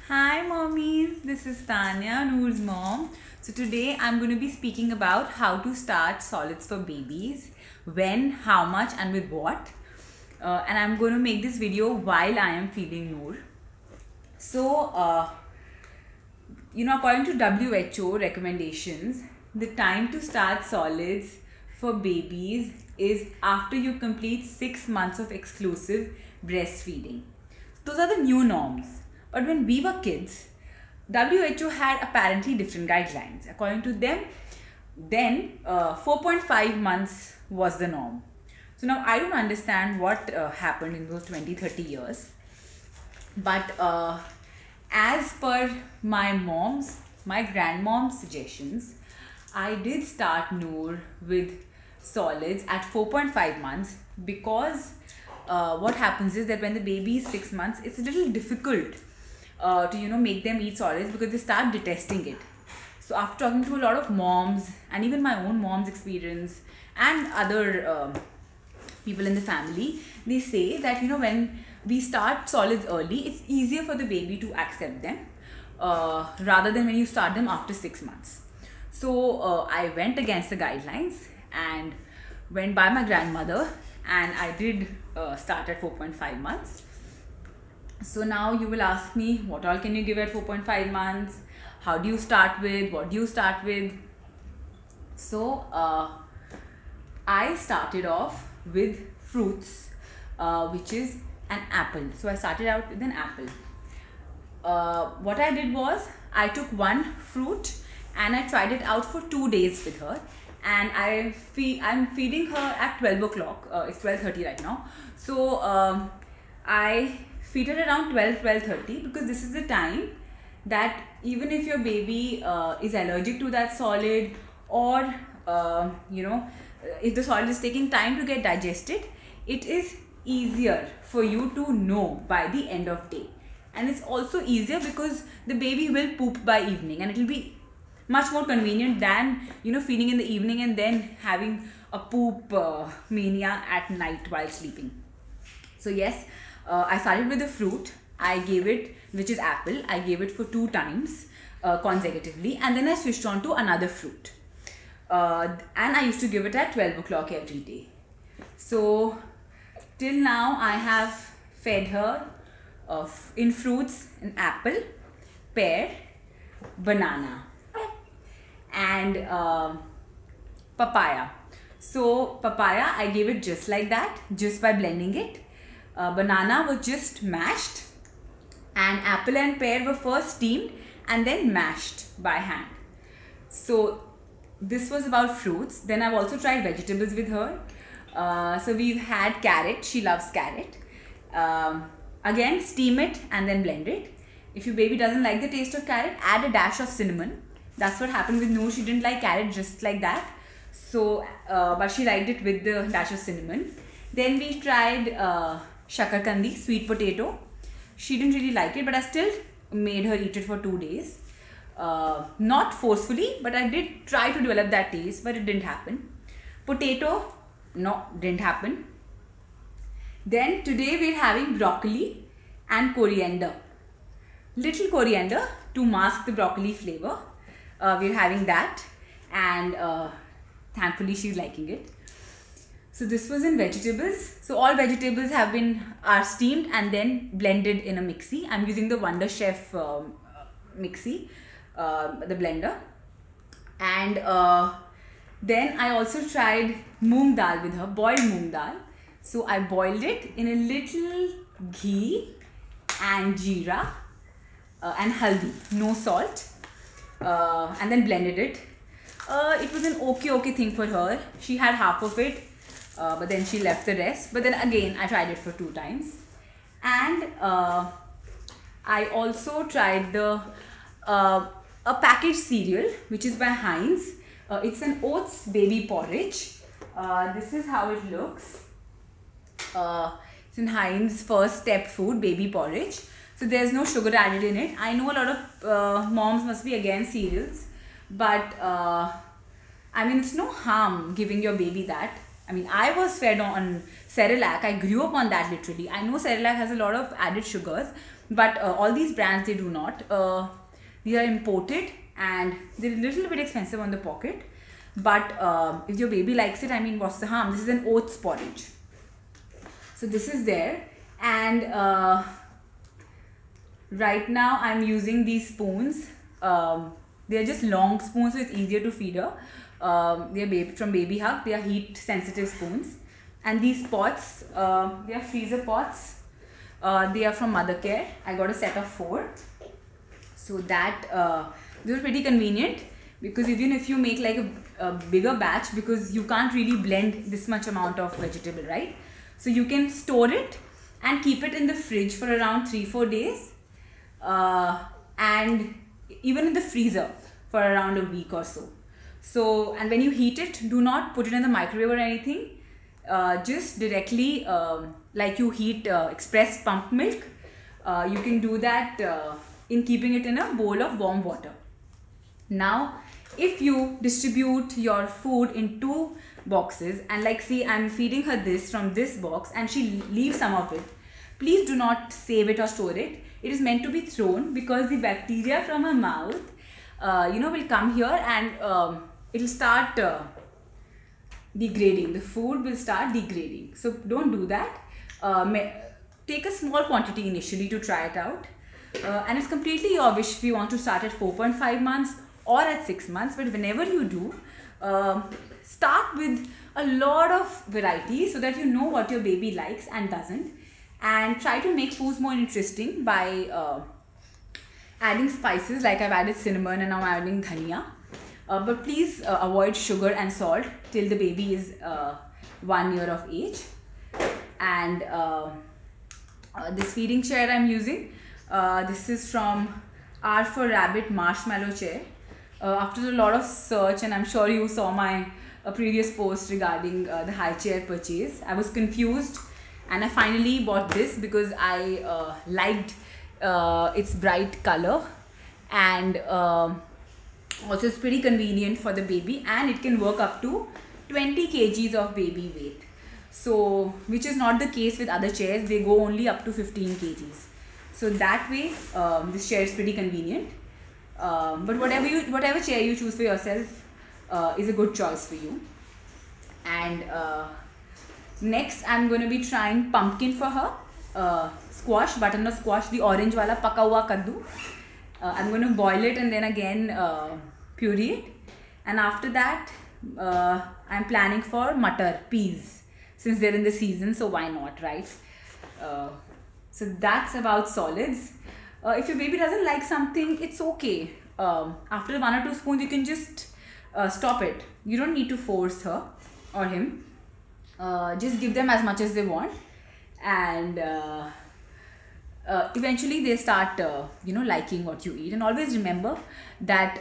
Hi mommies, this is Tanya, Noor's mom. So today I'm going to be speaking about how to start solids for babies, when, how much and with what. And I'm going to make this video while I am feeding Noor. So, according to WHO recommendations, the time to start solids for babies is after you complete 6 months of exclusive breastfeeding. Those are the new norms. But when we were kids, WHO had apparently different guidelines. According to them, then 4.5 months was the norm. So now I don't understand what happened in those 20-30 years. But as per my grandmom's suggestions, I did start Noor with solids at 4.5 months because what happens is that when the baby is 6 months, it's a little difficult to make them eat solids because they start detesting it. So after talking to a lot of moms and even my own mom's experience and other people in the family, they say that when we start solids early, it's easier for the baby to accept them rather than when you start them after 6 months. So I went against the guidelines and went by my grandmother, and I did start at 4.5 months. So now you will ask me, what all can you give at 4.5 months? How do you start with? What do you start with? So I started off with fruits, which is an apple. So I started out with an apple. What I did was I took one fruit and I tried it out for 2 days with her, and I'm feeding her at 12 o'clock. It's 12:30 right now. So I feed her around 12:30 because this is the time that even if your baby is allergic to that solid, or if the solid is taking time to get digested, it is easier for you to know by the end of day. And it's also easier because the baby will poop by evening, and it will be much more convenient than feeding in the evening and then having a poop mania at night while sleeping. So yes, I started with the fruit. I gave it, which is apple, I gave it for 2 times consecutively, and then I switched on to another fruit, and I used to give it at 12 o'clock every day. So till now I have fed her in fruits an apple, pear, banana and papaya. So papaya, I gave it just like that, just by blending it. Banana was just mashed, and apple and pear were first steamed and then mashed by hand. So this was about fruits. Then I've also tried vegetables with her. So we've had carrot. She loves carrot. Again, steam it and then blend it. If your baby doesn't like the taste of carrot, add a dash of cinnamon. That's what happened with Noor. She didn't like carrot just like that. So, but she liked it with the dash of cinnamon. Then we tried shakarkandi, sweet potato. She didn't really like it, but I still made her eat it for 2 days. Not forcefully, but I did try to develop that taste, but it didn't happen. Potato, no, didn't happen. Then today we're having broccoli and coriander. Little coriander to mask the broccoli flavor. We're having that, and thankfully she's liking it. So this was in vegetables. So all vegetables are steamed and then blended in a mixie. I'm using the Wonder Chef mixie, the blender. And then I also tried moong dal with her, boiled moong dal. So I boiled it in a little ghee and jeera and haldi, no salt, and then blended it. It was an okay thing for her. She had half of it, but then she left the rest. But then again, I tried it for 2 times. And I also tried a packaged cereal, which is by Heinz. It's an oats baby porridge. This is how it looks. It's in Heinz First Step Food baby porridge. So there's no sugar added in it. I know a lot of moms must be against cereals, but it's no harm giving your baby that. I was fed on Cerelac. I grew up on that literally. I know Cerelac has a lot of added sugars, but all these brands, they do not. These are imported and they're a little bit expensive on the pocket, but if your baby likes it, I mean, what's the harm? This is an oats porridge. So this is there, and right now I'm using these spoons. They are just long spoons, so it's easier to feed her. They are from Baby Hug. They are heat sensitive spoons. And these pots, they are freezer pots. They are from Mothercare. I got a set of 4. So that these are pretty convenient, because even if you make like a bigger batch, because you can't really blend this much amount of vegetable, right? So you can store it and keep it in the fridge for around 3-4 days, and even in the freezer for around a week or so. So, and when you heat it, do not put it in the microwave or anything. Just directly, like you heat express pump milk, you can do that in keeping it in a bowl of warm water. Now, if you distribute your food in 2 boxes, and like see, I'm feeding her this from this box and she leaves some of it, please do not save it or store it. It is meant to be thrown, because the bacteria from her mouth, will come here and it will start degrading. The food will start degrading. So don't do that. Take a small quantity initially to try it out. And it's completely your wish if you want to start at 4.5 months or at 6 months. But whenever you do, start with a lot of varieties so that you know what your baby likes and doesn't. And try to make foods more interesting by adding spices, like I've added cinnamon and now I'm adding dhania. But please avoid sugar and salt till the baby is 1 year of age. And this feeding chair I'm using, this is from R for Rabbit Marshmallow Chair. After a lot of search, and I'm sure you saw my previous post regarding the high chair purchase, I was confused and I finally bought this because I liked its bright color, and also it's pretty convenient for the baby, and it can work up to 20 kgs of baby weight. So, which is not the case with other chairs, they go only up to 15 kgs. So that way, this chair is pretty convenient. But whatever chair you choose for yourself is a good choice for you. And next, I'm going to be trying pumpkin for her. Squash, butternut squash, the orange wala paka hua kaddu. I'm going to boil it and then again puree it. And after that, I'm planning for matar, peas, since they're in the season, so why not, right? So that's about solids. If your baby doesn't like something, it's okay. After 1 or 2 spoons, you can just stop it. You don't need to force her or him. Just give them as much as they want, and eventually they start liking what you eat. And always remember that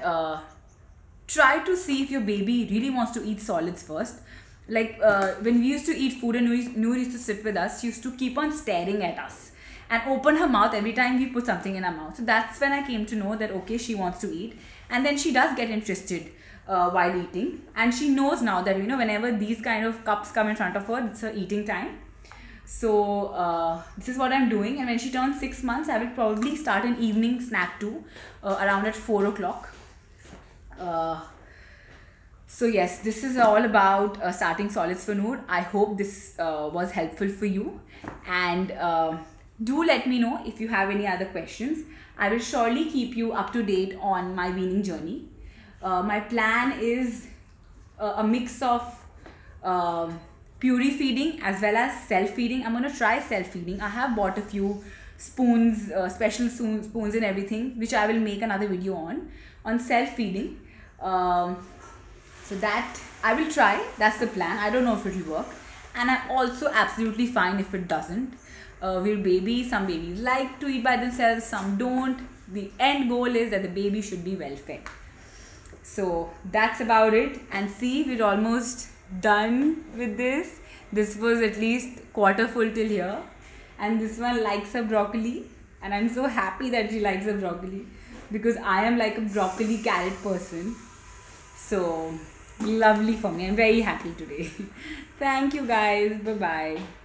try to see if your baby really wants to eat solids first. Like when we used to eat food and Noor used to sit with us, she used to keep on staring at us and open her mouth every time we put something in her mouth. So that's when I came to know that okay, she wants to eat, and then she does get interested while eating, and she knows now that whenever these kind of cups come in front of her, it's her eating time. So this is what I'm doing, and when she turns 6 months, I will probably start an evening snack too, around at 4 o'clock. So yes, this is all about starting solids for Noor. I hope this was helpful for you, and do let me know if you have any other questions. I will surely keep you up to date on my weaning journey. My plan is a mix of puree feeding as well as self-feeding. I'm going to try self-feeding. I have bought a few spoons, special spoons and everything, which I will make another video on self-feeding. So that I will try. That's the plan. I don't know if it will work. And I'm also absolutely fine if it doesn't. We're babies. Some babies like to eat by themselves, some don't. The end goal is that the baby should be well fed. So that's about it. And see, we're almost done with this. This was at least quarter full till here. And this one likes her broccoli. And I'm so happy that she likes her broccoli, because I am like a broccoli carrot person. So lovely for me. I'm very happy today. Thank you guys. Bye-bye.